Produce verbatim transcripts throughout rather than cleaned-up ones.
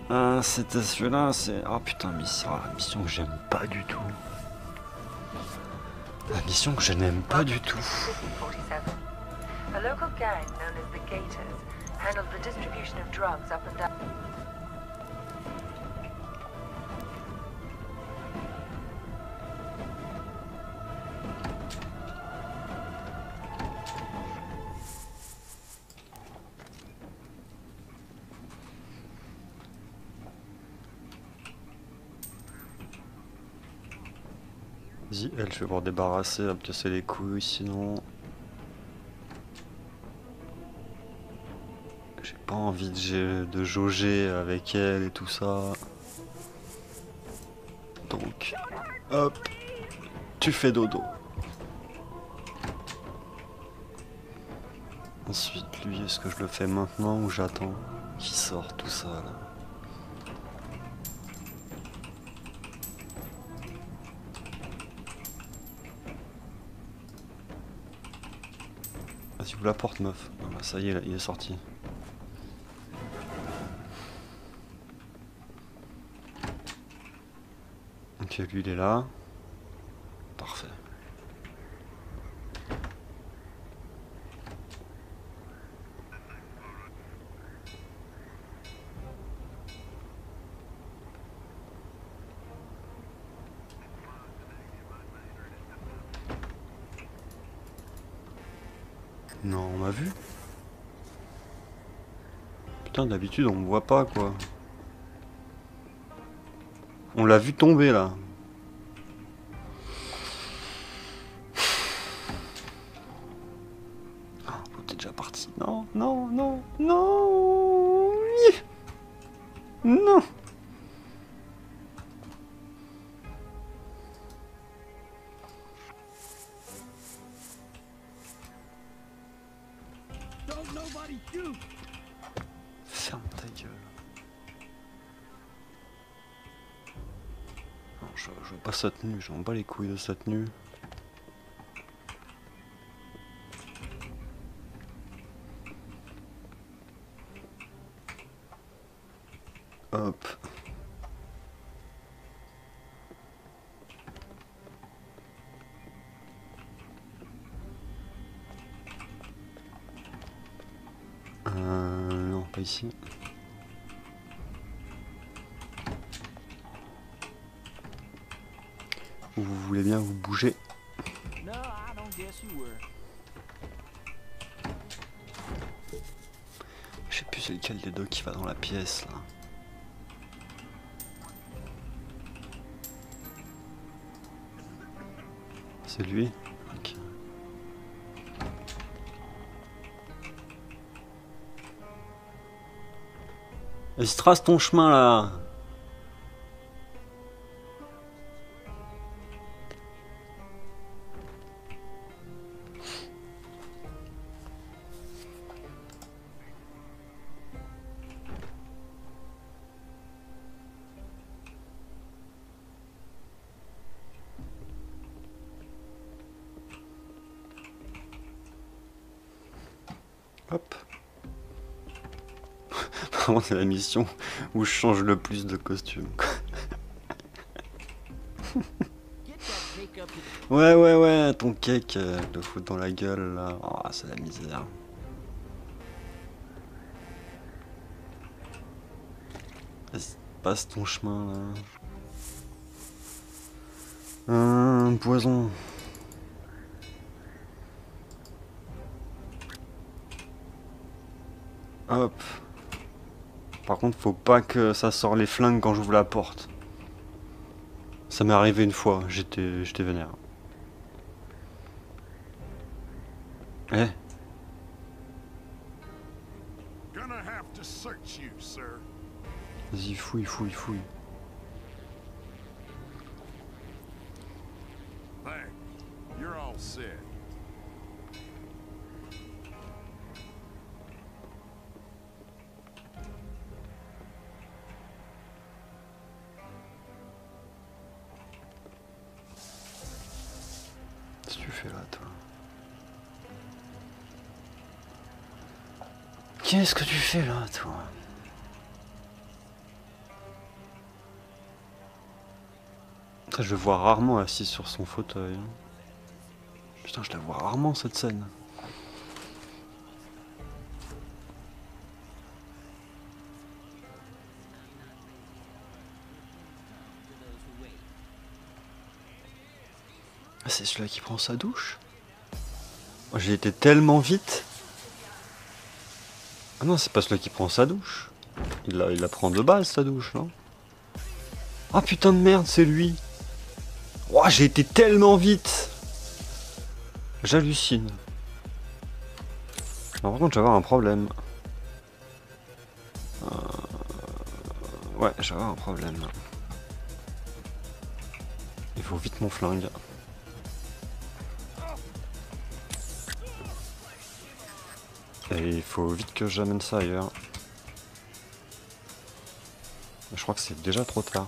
Ah, c'était celui-là, c'est... Ah putain, mais c'est la mission que j'aime pas du tout. La mission que je n'aime pas du tout. A local gang known as the Gators handled the distribution of drugs up and down. Vas-y, elle, je vais pouvoir débarrasser, à me casser les couilles, sinon... J'ai pas envie de, de jauger avec elle et tout ça. Donc, hop, tu fais dodo. Ensuite, lui, est-ce que je le fais maintenant ou j'attends qu'il sorte tout ça là? Vas-y, ouvre la porte, meuf. Ah bah, ça y est, là, il est sorti. Ok, lui, il est là. Parfait. Non, on m'a vu. Putain, d'habitude, on me voit pas, quoi. On l'a vu tomber, là. Oh, t'es déjà parti. Non, non, non, non. Non. Ferme ta gueule. Non, je, je veux pas sa tenue, j'en bats les couilles de sa tenue. Hop. Euh, non, pas ici. Vous voulez bien vous bouger? Je sais plus c'est lequel des deux qui va dans la pièce là. C'est lui? Ok. Vas-y, trace ton chemin là. Hop. Vraiment, c'est la mission où je change le plus de costume. Ouais, ouais, ouais, ton cake, euh, le foutre dans la gueule là. Oh, c'est la misère. Vas-y, passe ton chemin là. Un poison. Hop. Par contre, faut pas que ça sorte les flingues quand j'ouvre la porte. Ça m'est arrivé une fois, j'étais j'étais vénère. Eh. Vas-y, fouille, fouille, fouille. You're all set. Qu'est-ce que tu fais là, toi? Qu'est-ce que tu fais là, toi? Putain, je le vois rarement assis sur son fauteuil. Putain, je la vois rarement cette scène. Ah, c'est celui-là qui prend sa douche? Oh, j'ai été tellement vite. Ah non, c'est pas celui qui prend sa douche. Il la, il la prend de base, sa douche, non? Ah putain de merde, c'est lui. Oh, j'ai été tellement vite. J'hallucine. Non, par contre, je vais avoir un problème. Euh... Ouais, je vais avoir un problème. Il faut vite mon flingue. Et il faut vite que j'amène ça ailleurs. Je crois que c'est déjà trop tard.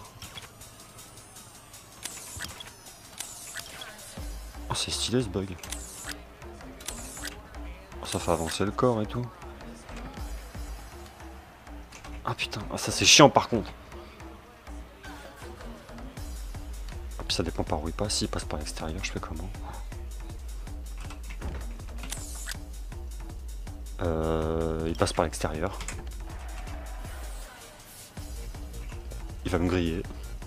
Oh, c'est stylé ce bug. Oh, ça fait avancer le corps et tout. Ah putain, ah, ça c'est chiant par contre. Ah, puis ça dépend par où il passe. S'il passe par l'extérieur, je fais comment? Euh, il passe par l'extérieur. Il va me griller.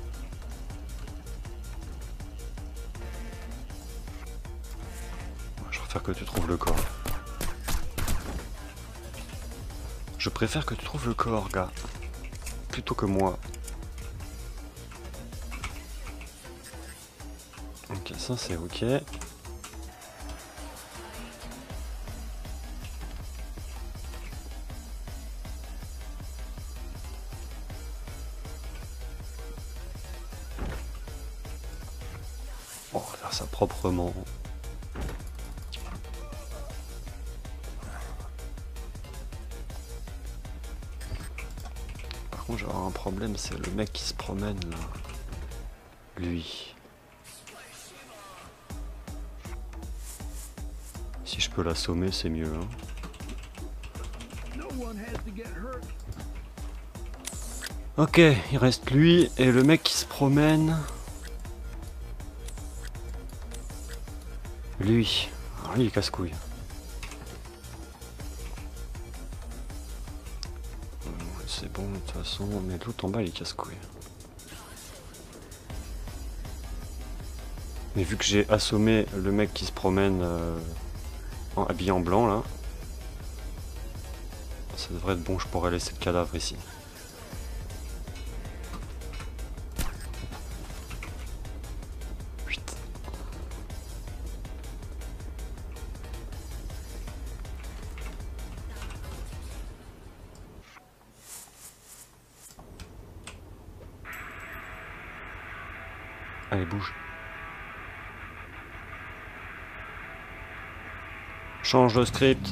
Je préfère que tu trouves le corps. Je préfère que tu trouves le corps, gars. Plutôt que moi. Ok, ça c'est ok. On va faire ça proprement. Par contre, j'ai un problème, c'est le mec qui se promène là. Lui. Si je peux l'assommer, c'est mieux. Hein. Ok, il reste lui et le mec qui se promène. Lui. Alors lui, il casse-couille. C'est bon, de toute façon, mais l'autre en bas, il casse-couille. Mais vu que j'ai assommé le mec qui se promène euh, en habillé en blanc, là, ça devrait être bon, je pourrais laisser le cadavre ici. Allez, bouge. Change de script.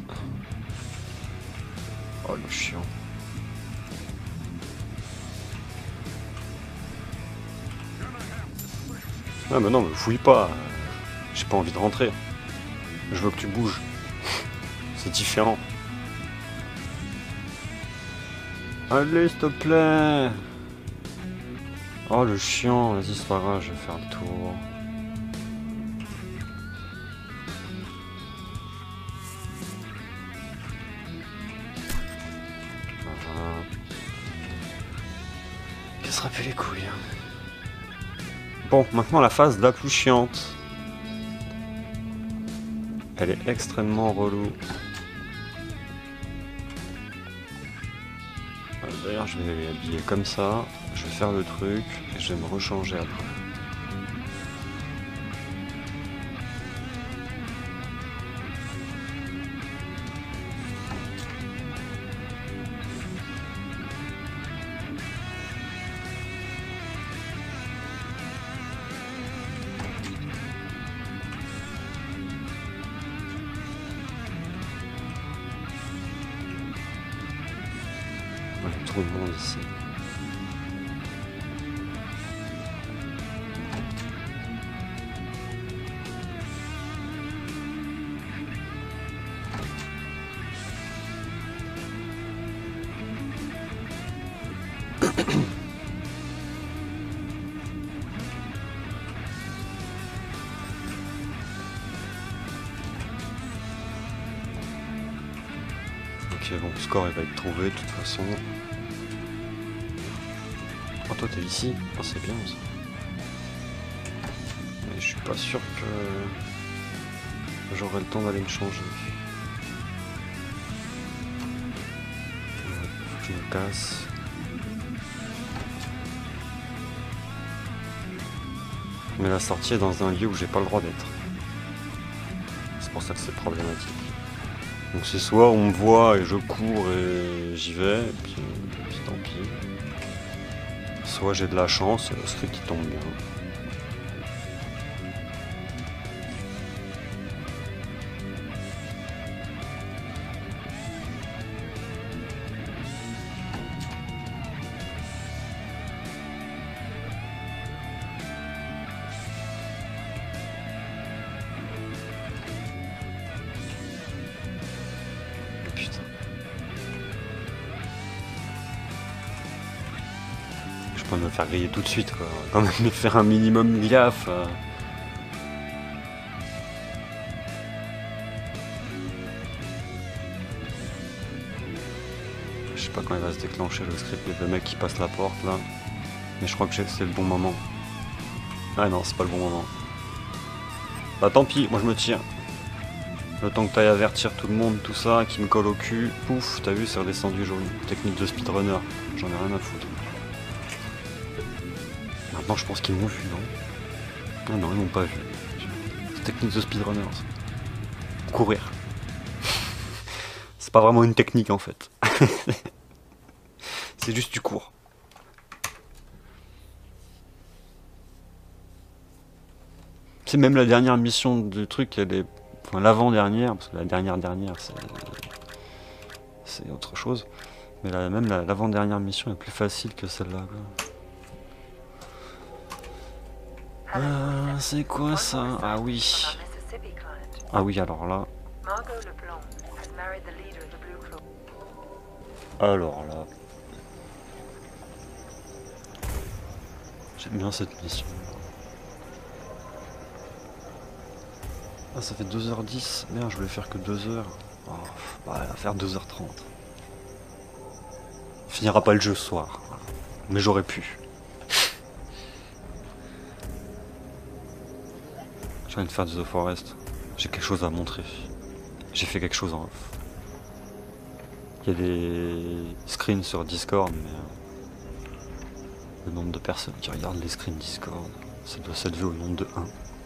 Oh, le chiant. Ah, mais non, me fouille pas. J'ai pas envie de rentrer. Je veux que tu bouges. C'est différent. Allez, s'il te plaît. Oh, le chiant. Vas-y, c'est pas grave, je vais faire le tour. Voilà. Cassera plus les couilles. Bon, maintenant la phase la plus chiante. Elle est extrêmement relou. D'ailleurs, je vais habiller comme ça. Je vais faire le truc et je vais me rechanger après. Voilà, trop de monde ici. que bon, le score il va être trouvé de toute façon. Oh toi t'es ici, oh, c'est bien ça. Mais je suis pas sûr que j'aurai le temps d'aller me changer. Faut que je me casse. Mais la sortie est dans un lieu où j'ai pas le droit d'être. C'est pour ça que c'est problématique. Donc c'est soit on me voit et je cours et j'y vais, et puis, et puis tant pis. Soit j'ai de la chance et le script qui tombe bien. Je peux me faire griller tout de suite quoi, quand même faire un minimum gaffe. Euh. Je sais pas quand il va se déclencher le script, il y a le mec qui passe la porte là, mais je crois que c'est le bon moment. Ah non, c'est pas le bon moment. Bah tant pis, moi je me tire. Le temps que t'ailles avertir tout le monde, tout ça, qui me colle au cul, pouf, t'as vu, c'est redescendu jaune. Technique de speedrunner, j'en ai rien à foutre. Maintenant je pense qu'ils m'ont vu, non? Ah non, ils m'ont pas vu. C'est technique de speedrunner. Ça. Courir. C'est pas vraiment une technique en fait. C'est juste du cours. C'est même la dernière mission du truc, elle est... Enfin l'avant-dernière, parce que la dernière dernière c'est... C'est autre chose. Mais la, même l'avant-dernière mission est plus facile que celle-là. Euh, c'est quoi ça? Ah oui. Ah oui, alors là. Alors là. J'aime bien cette mission. Ah, ça fait deux heures dix. Merde, je voulais faire que deux heures. Oh, bah, elle va faire deux heures trente. On finira pas le jeu ce soir. Mais j'aurais pu. Je viens de faire The Forest. J'ai quelque chose à montrer. J'ai fait quelque chose en off. Il y a des screens sur Discord, mais euh, le nombre de personnes qui regardent les screens Discord, ça doit s'élever au nombre de un.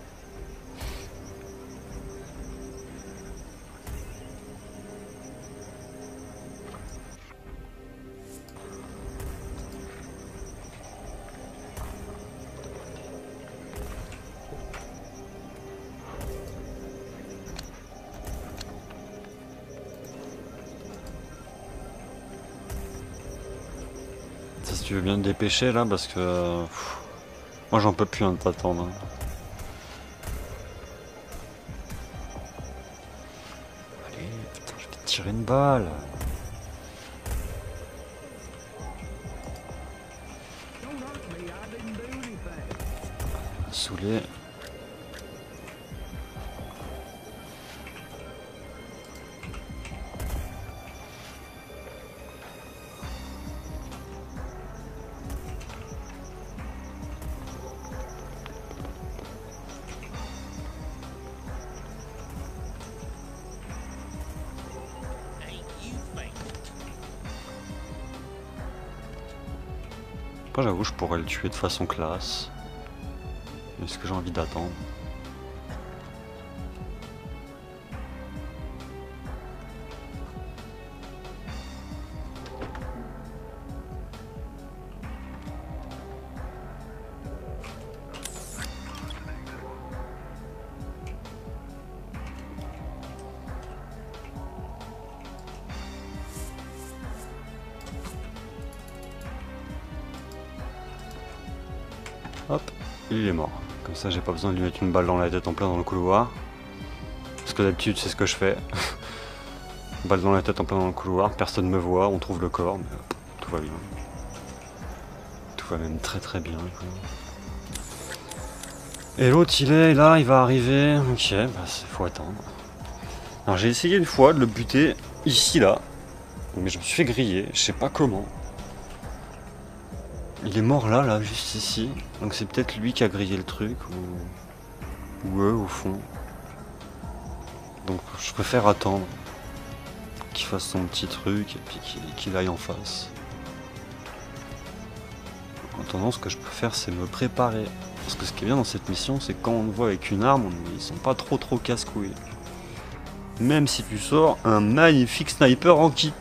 Si tu veux bien te dépêcher là, parce que pff, moi j'en peux plus hein, de t'attendre. Allez, putain, je vais te tirer une balle. Saoulé. Après j'avoue je pourrais le tuer de façon classe. Est-ce que j'ai envie d'attendre? Hop, il est mort. Comme ça j'ai pas besoin de lui mettre une balle dans la tête en plein dans le couloir. Parce que d'habitude c'est ce que je fais. Balle dans la tête en plein dans le couloir, personne me voit, on trouve le corps, mais hop, tout va bien. Tout va même très très bien. Quoi. Et l'autre il est là, il va arriver. Ok, bah faut attendre. Alors j'ai essayé une fois de le buter ici là. Mais je me suis fait griller, je sais pas comment. Il est mort là, là, juste ici. Donc c'est peut-être lui qui a grillé le truc, ou... ou eux, au fond. Donc je préfère attendre qu'il fasse son petit truc et puis qu'il qu'il aille en face. En attendant, ce que je peux faire, c'est me préparer. Parce que ce qui est bien dans cette mission, c'est que quand on le voit avec une arme, on... ils sont pas trop trop casse-couilles. Même si tu sors un magnifique sniper en kit.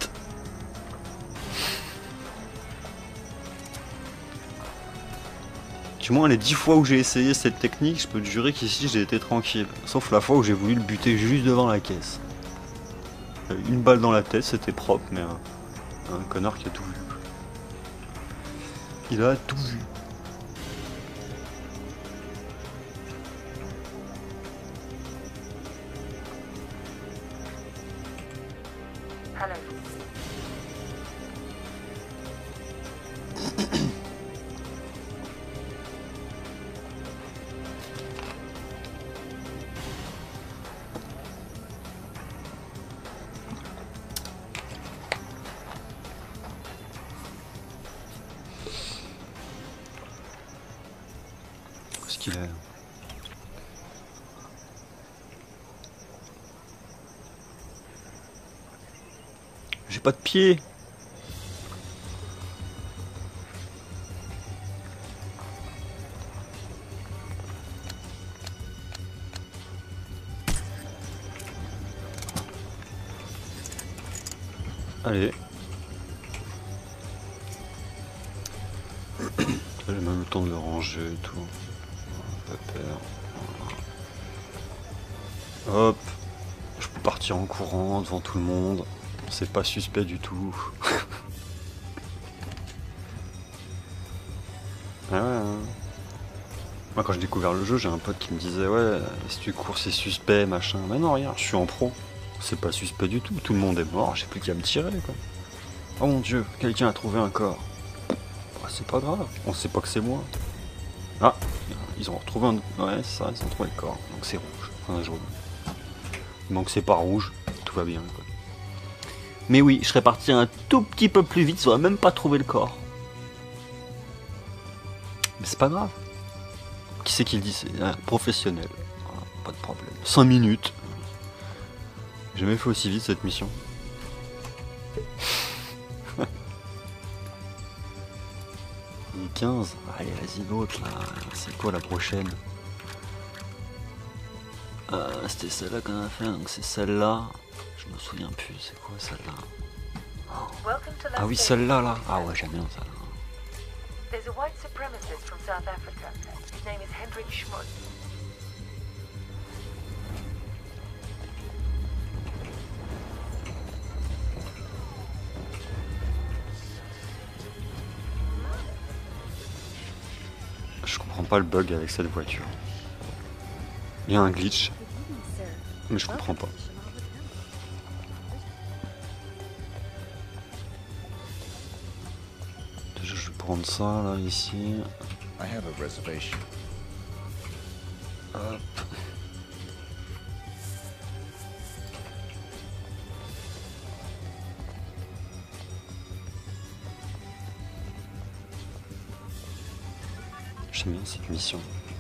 Du moins les dix fois où j'ai essayé cette technique, je peux te jurer qu'ici j'ai été tranquille. Sauf la fois où j'ai voulu le buter juste devant la caisse. Une balle dans la tête, c'était propre, mais un, un connard qui a tout vu. Il a tout vu. Hello. Qu'est-ce qu'il a? J'ai pas de pied. Allez. J'ai même le temps de le ranger et tout. Pas peur. Hop. Je peux partir en courant devant tout le monde. C'est pas suspect du tout. Ah ouais, hein. Moi quand j'ai découvert le jeu, j'ai un pote qui me disait ouais, si tu cours c'est suspect, machin. Mais non, regarde, je suis en pro. C'est pas suspect du tout, tout le monde est mort, j'ai plus qu'à me tirer quoi. Oh mon dieu, quelqu'un a trouvé un corps. Bah, c'est pas grave, on sait pas que c'est moi. Ah, ils ont retrouvé un... Ouais, c'est ça, ils ont trouvé le corps. Donc c'est rouge, enfin jaune. Donc c'est pas rouge, tout va bien quoi. Mais oui, je serais parti un tout petit peu plus vite, ils auraient même pas trouvé le corps. Mais c'est pas grave. Qui c'est qui le dit? C'est un professionnel. Voilà, pas de problème. cinq minutes. J'ai jamais fait aussi vite cette mission. quinze. Allez, vas-y, l'autre là. C'est quoi la prochaine? euh, C'était celle-là qu'on a fait, donc c'est celle-là. Je me souviens plus, c'est quoi celle-là? Ah oui, celle-là là. Ah ouais, j'aime bien celle-là. There's a white supremacist from South Africa. His name is Hendrik Schmutz. Je comprends pas le bug avec cette voiture. Il y a un glitch, mais je comprends pas. Déjà, je vais prendre ça là ici. I have a reservation. Hop. J'aime bien cette mission.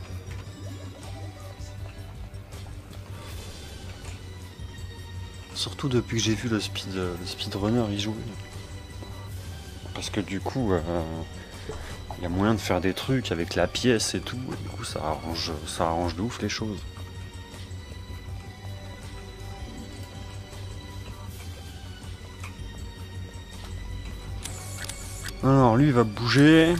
Surtout depuis que j'ai vu le speed, le speedrunner y jouer. Parce que du coup, euh, il y a moyen de faire des trucs avec la pièce et tout, et du coup ça arrange, ça arrange de ouf les choses. Alors lui il va bouger.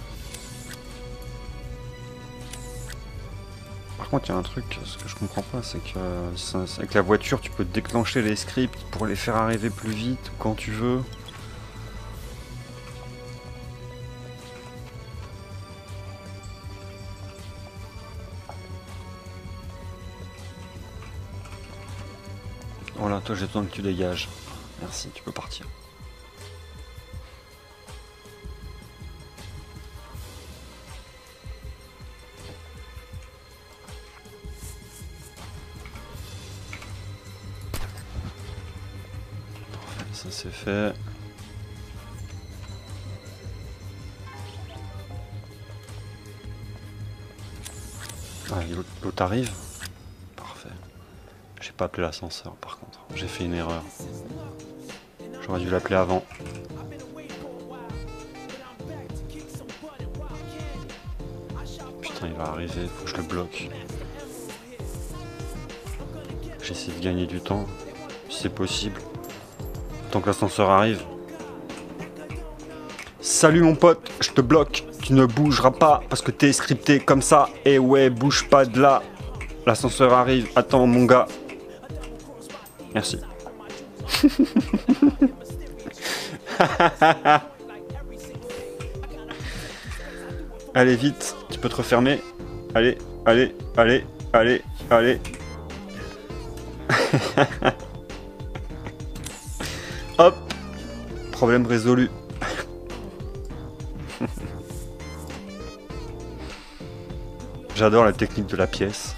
Par contre il y a un truc, ce que je comprends pas, c'est que ça, avec la voiture tu peux déclencher les scripts pour les faire arriver plus vite quand tu veux. Voilà, toi j'ai besoin que tu dégages. Merci, tu peux partir. Ça c'est fait. Ah, l'autre arrive. Parfait. J'ai pas appelé l'ascenseur par contre. J'ai fait une erreur. J'aurais dû l'appeler avant. Putain, il va arriver, faut que je le bloque. J'essaie de gagner du temps, si c'est possible. Tant que l'ascenseur arrive. Salut mon pote, je te bloque. Tu ne bougeras pas parce que t'es scripté comme ça. Et ouais, bouge pas de là. L'ascenseur arrive. Attends mon gars. Merci. Allez vite, tu peux te refermer. Allez, allez, allez, allez, allez. Hop. Problème résolu. J'adore la technique de la pièce.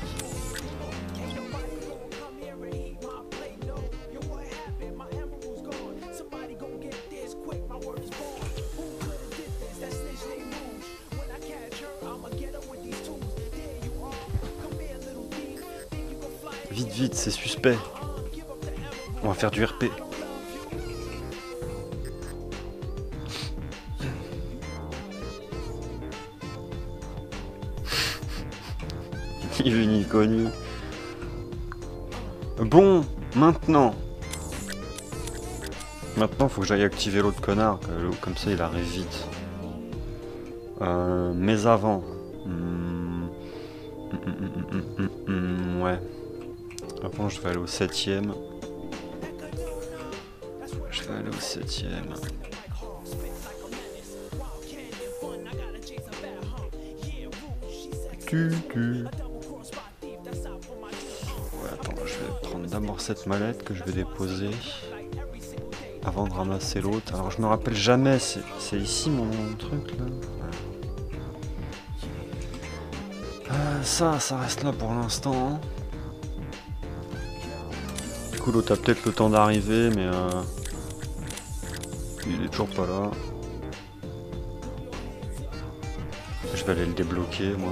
Vite, vite, c'est suspect. On va faire du R P. Ni vu ni connu. Bon, maintenant. Maintenant, faut que j'aille activer l'autre connard. Comme ça, il arrive vite. Euh, mais avant. Hmm. Hmm, hmm, hmm, hmm, hmm, ouais. Avant, je vais aller au septième. Je vais aller au septième. Tu, tu. Ouais, attends, je vais prendre d'abord cette mallette que je vais déposer avant de ramasser l'autre. Alors, je me rappelle jamais, c'est ici mon truc là. Euh, ça, ça reste là pour l'instant. Du coup, l'autre a peut-être le temps d'arriver, mais euh, il est toujours pas là. Je vais aller le débloquer, moi.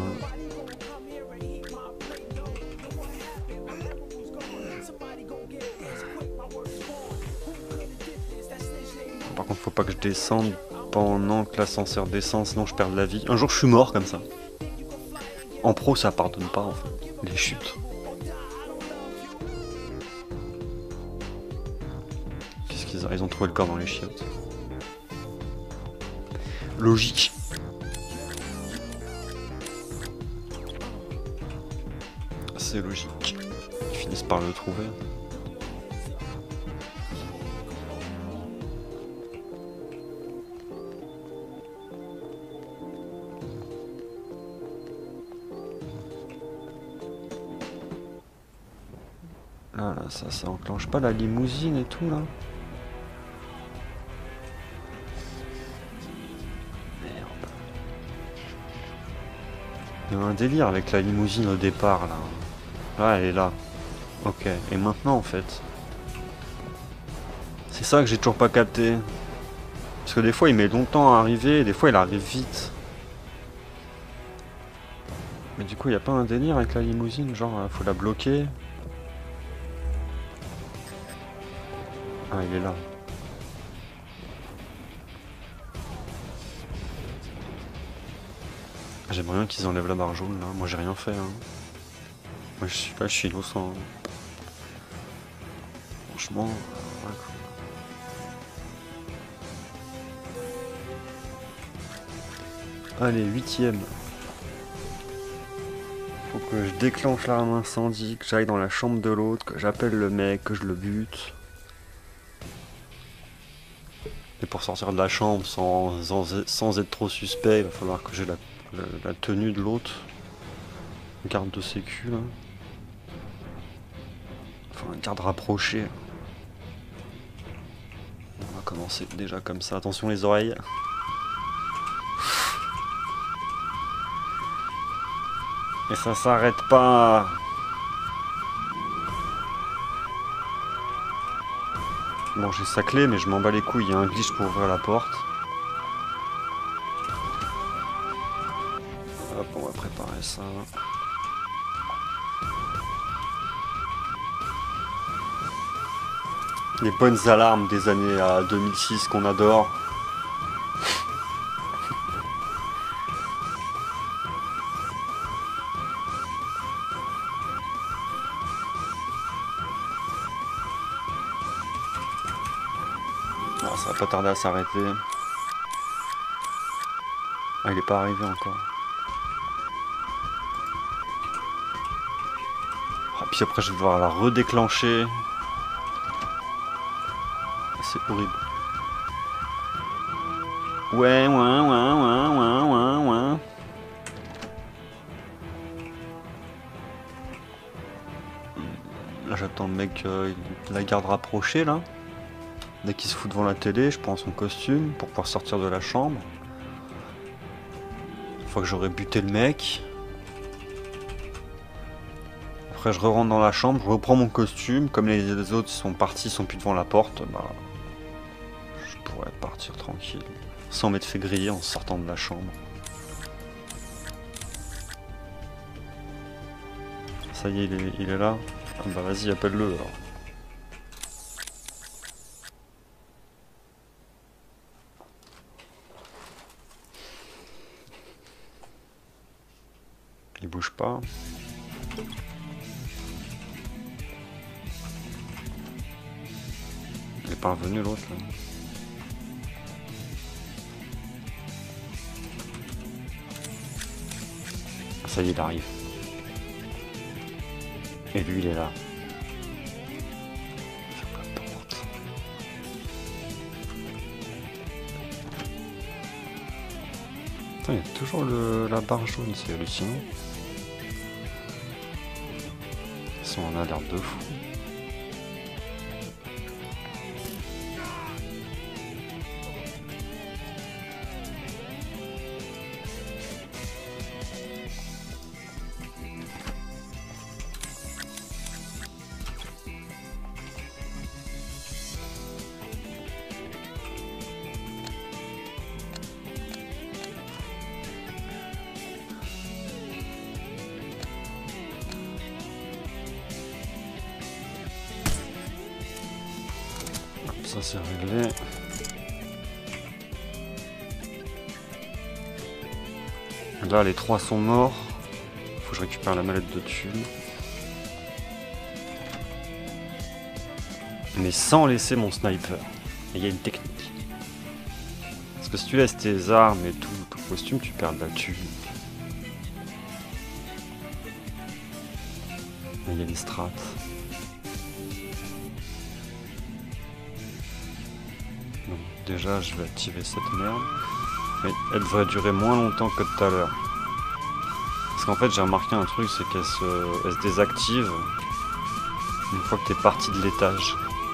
Par contre, faut pas que je descende pendant que l'ascenseur descend, sinon je perds de la vie. Un jour, je suis mort comme ça. En pro, ça pardonne pas, en fait, les chutes. Qu'est-ce qu'ils ont? Ils ont trouvé le corps dans les chiottes. Logique. C'est logique. Ils finissent par le trouver. Là, là, ça, ça enclenche pas la limousine et tout, là. Merde. Il y a un délire avec la limousine au départ, là. Là, elle est là. Ok. Et maintenant, en fait... C'est ça que j'ai toujours pas capté. Parce que des fois, il met longtemps à arriver, et des fois, il arrive vite. Mais du coup, il n'y a pas un délire avec la limousine, genre, faut la bloquer. Ah, il est là. J'aimerais bien qu'ils enlèvent la barre jaune, là. Moi, j'ai rien fait, hein. Moi, je suis là, je suis innocent. Franchement, ouais, cool. Allez, huitième. Faut que je déclenche l'arme incendie, que j'aille dans la chambre de l'autre, que j'appelle le mec, que je le bute. Et pour sortir de la chambre sans, sans, sans être trop suspect, il va falloir que j'ai la, la, la tenue de l'autre. Garde de sécu, là. Enfin, une garde rapprochée. On va commencer déjà comme ça. Attention les oreilles. Et ça s'arrête pas. Bon, j'ai sa clé, mais je m'en bats les couilles. Il y a un glitch pour ouvrir la porte. Hop, on va préparer ça. Les bonnes alarmes des années à deux mille six qu'on adore. Ah, ça va pas tarder à s'arrêter. Ah, il est pas arrivé encore. Ah, puis après je vais devoir la redéclencher. C'est horrible. Ouais, ouais, ouais, ouais, ouais, ouais, ouais. Là j'attends le mec, euh, la garde rapprochée là. Dès qu'il se fout devant la télé, je prends son costume pour pouvoir sortir de la chambre. Une fois que j'aurai buté le mec. Après je re-rentre dans la chambre, je reprends mon costume. Comme les autres sont partis, sont plus devant la porte, bah... je pourrais partir tranquille. Sans m'être fait griller en sortant de la chambre. Ça y est, il est, il est là. Ah bah vas-y, appelle-le alors. Il bouge pas. Il est pas revenu l'autre là. Ça y est, il arrive. Et lui il est là. Ferme la porte. Putain, il y a toujours le, la barre jaune, c'est hallucinant. Ils sont en alerte de fou. Ça c'est réglé. Là les trois sont morts. Faut que je récupère la mallette de dessus. Mais sans laisser mon sniper. Et il y a une technique. Parce que si tu laisses tes armes et tout ton costume, tu perds de la thune. Mais il y a des strats. Donc déjà je vais activer cette merde. Mais elle devrait durer moins longtemps que tout à l'heure. Parce qu'en fait j'ai remarqué un truc, c'est qu'elle se... elle se désactive une fois que t'es parti de l'étage.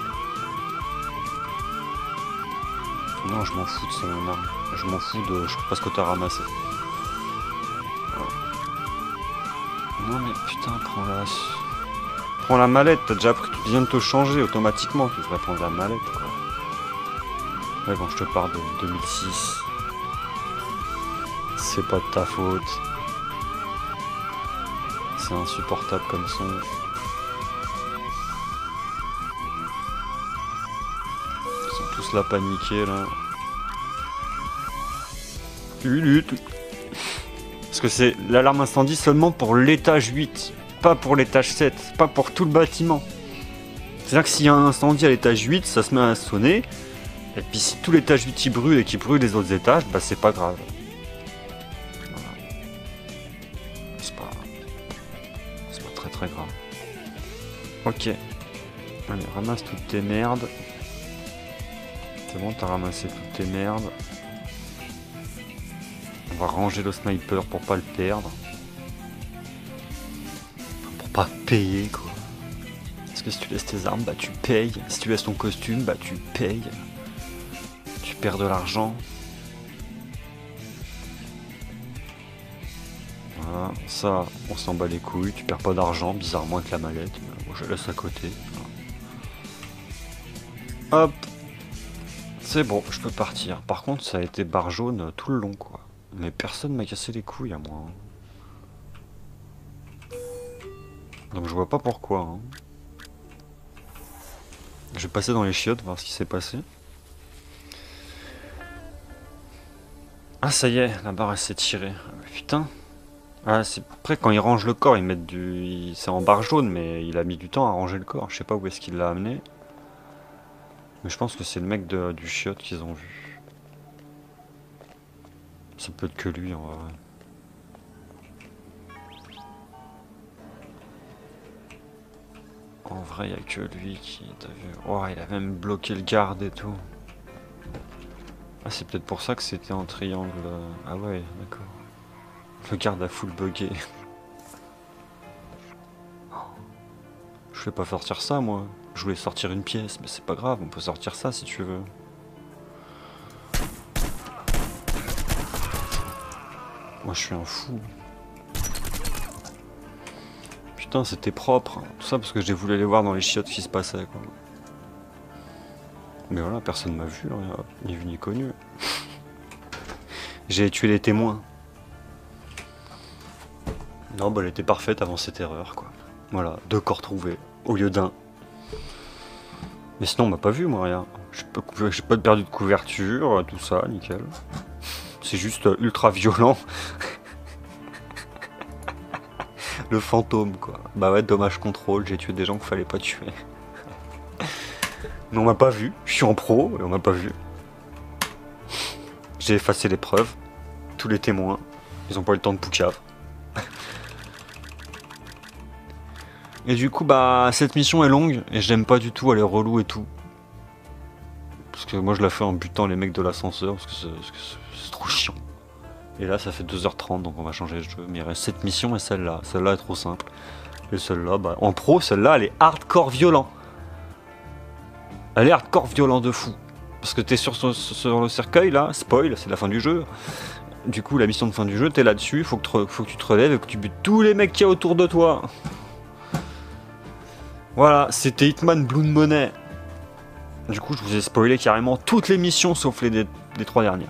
Non, je m'en fous de son arme. Je m'en fous de je sais pas ce que t'as ramassé. Voilà. Non mais putain, prends la... Prends la mallette, t'as déjà pris, tu viens de te changer automatiquement, tu devrais prendre la mallette quoi. Ouais bon, je te parle de deux mille six. C'est pas de ta faute. C'est insupportable comme son. Ils sont tous là paniqués là. Lutte. Parce que c'est l'alarme incendie seulement pour l'étage huit, pas pour l'étage sept, pas pour tout le bâtiment. C'est-à-dire que s'il y a un incendie à l'étage huit, ça se met à sonner. Et puis si tout l'étage huit il brûle et qu'il brûle les autres étages, bah c'est pas grave. Voilà. C'est pas... C'est pas très très grave. Ok. Allez, ramasse toutes tes merdes. C'est bon, t'as ramassé toutes tes merdes. On va ranger le sniper pour pas le perdre. Pour pas payer quoi. Parce que si tu laisses tes armes, bah tu payes. Si tu laisses ton costume, bah tu payes. Tu perds de l'argent. Voilà, ça, on s'en bat les couilles. Tu perds pas d'argent, bizarrement avec la mallette. Moi, je laisse à côté. Hop. C'est bon, je peux partir. Par contre, ça a été barre jaune tout le long, quoi. Mais personne m'a cassé les couilles à moi. Donc je vois pas pourquoi. Hein. Je vais passer dans les chiottes, voir ce qui s'est passé. Ah ça y est, la barre elle s'est tirée. Putain. Ah c'est après quand ils rangent le corps, ils mettent du... C'est en barre jaune, mais il a mis du temps à ranger le corps. Je sais pas où est-ce qu'il l'a amené. Mais je pense que c'est le mec de, du chiotte qu'ils ont vu. Ça peut être que lui en vrai. En vrai, il n'y a que lui qui t'a vu. Oh, il a même bloqué le garde et tout. Ah, c'est peut-être pour ça que c'était en triangle. Ah ouais, d'accord. Le garde a full bugué. Je vais pas sortir ça, moi. Je voulais sortir une pièce, mais c'est pas grave, on peut sortir ça si tu veux. Moi, je suis un fou. Putain, c'était propre. Tout ça parce que j'ai voulu aller voir dans les chiottes ce qui se passait, quoi. Mais voilà, personne m'a vu, rien. Ni vu ni connu. J'ai tué les témoins. Non, bah elle était parfaite avant cette erreur, quoi. Voilà, deux corps trouvés, au lieu d'un. Mais sinon, on m'a pas vu, moi, rien. J'ai pas, pas perdu de couverture, tout ça, nickel. C'est juste ultra violent. Le fantôme, quoi. Bah ouais, dommage contrôle, j'ai tué des gens qu'il fallait pas tuer. Mais on m'a pas vu, je suis en pro, et on m'a pas vu. J'ai effacé les preuves, tous les témoins, ils ont pas eu le temps de poucave. Et du coup, bah, cette mission est longue, et j'aime pas du tout, elle est relou et tout. Parce que moi je la fais en butant les mecs de l'ascenseur, parce que c'est trop chiant. Et là, ça fait deux heures trente, donc on va changer de jeu. Mais il reste cette mission et celle-là. Celle-là est trop simple. Et celle-là, bah, en pro, celle-là, elle est hardcore violent. Elle est hardcore violent de fou. Parce que t'es sur, sur, sur le cercueil, là, spoil, c'est la fin du jeu. Du coup, la mission de fin du jeu, t'es là-dessus, faut, faut que tu te relèves et que tu butes tous les mecs qu'il y a autour de toi. Voilà, c'était Hitman Blood Money. Du coup, je vous ai spoilé carrément toutes les missions, sauf les, les, les trois dernières.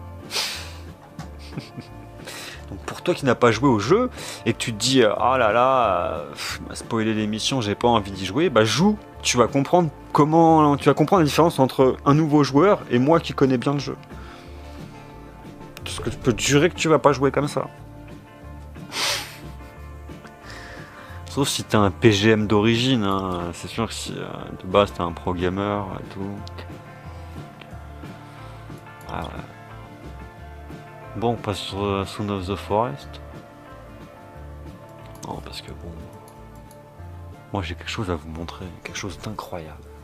Donc pour toi qui n'as pas joué au jeu et que tu te dis ah oh là là, pff, m'a spoilé l'émission, j'ai pas envie d'y jouer, bah joue, tu vas comprendre comment, tu vas comprendre la différence entre un nouveau joueur et moi qui connais bien le jeu. Parce que je peux te jurer que tu vas pas jouer comme ça. Sauf si t'es un P G M d'origine, hein. C'est sûr que si euh, de base t'es un pro gamer et tout. Ah ouais. Bon, on passe sur uh, Son of the Forest. Non, parce que bon... Moi j'ai quelque chose à vous montrer, quelque chose d'incroyable.